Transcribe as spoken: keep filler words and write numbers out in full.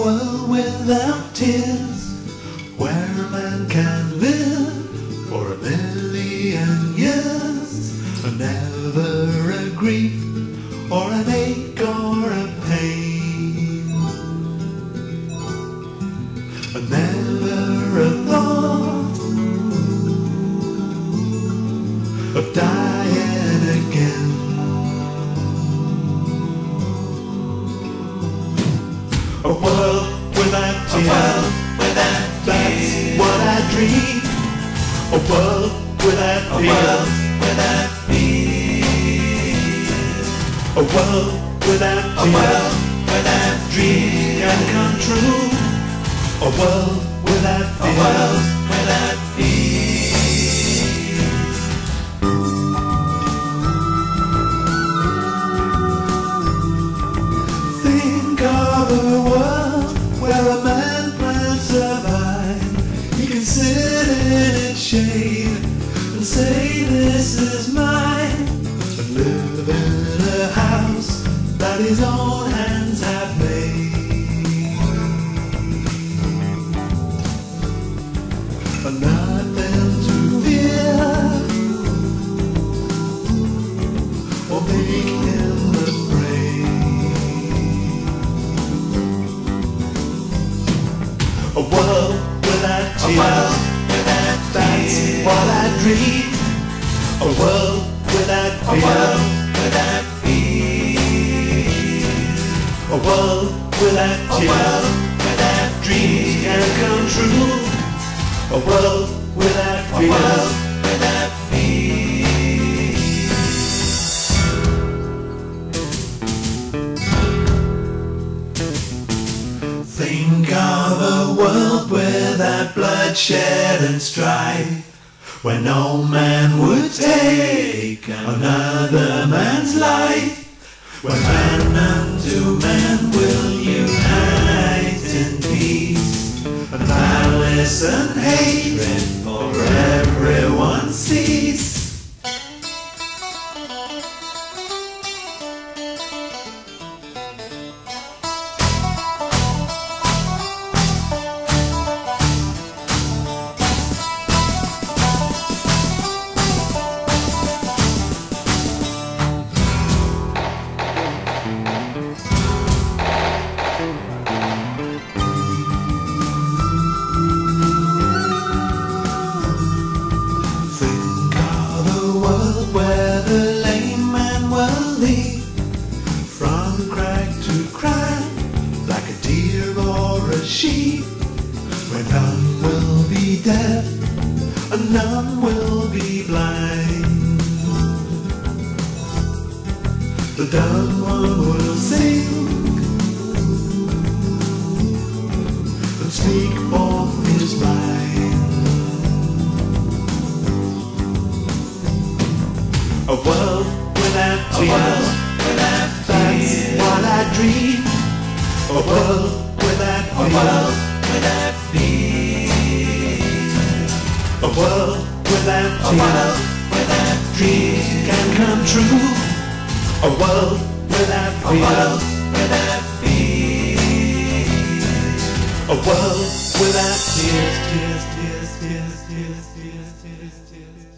world without tears, where a man can live for a million years, and never a grief or an ache or a pain, and never a thought of dying again. A world without tears, a world without that's tears. What I dream. A world without a fear, world without fear. A world without a tears, world without dreams can come true. A world without fear, a world without fear. Think of a world where a man plants a vine. He can sit in its shade and say, "This is mine," and live in a house that his own hands have made. And nothing to fear or make him a world without tears, a world without that's tears. What I dream. A world without fear, a world without fear. A world without a tears, world without dreams can come true. A world without fear, a world without fear. Think of a world without bloodshed and strife, where no man would take another man's life, where man unto man will unite in peace, and malice and hatred for everyone cease. Where the lame man will lead from crack to crack, like a deer or a sheep, where none will be deaf and none will be blind. The dumb one will sing and speak forth his mind. A world without tears, a world without that's fear. What I dream. A world without fear, a world without fear. A world without tears, a world without dreams can come true. A world without fear, a world without fear. A world without tears, tears, tears, tears, tears, tears, tears, tears.